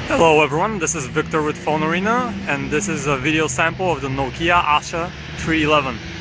Hello everyone, this is Victor with Phone Arena, and this is a video sample of the Nokia Asha 311.